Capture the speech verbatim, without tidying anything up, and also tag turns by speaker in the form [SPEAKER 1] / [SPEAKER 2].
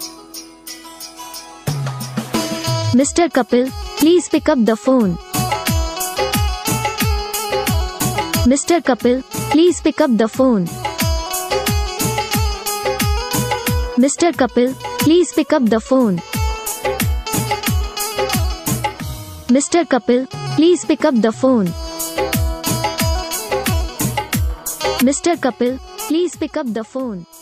[SPEAKER 1] Mister Kapil, please pick up the phone. Mister Kapil, please pick up the phone. Mister Kapil, please pick up the phone. Mister Kapil, please pick up the phone. Mister Kapil, please pick up the phone.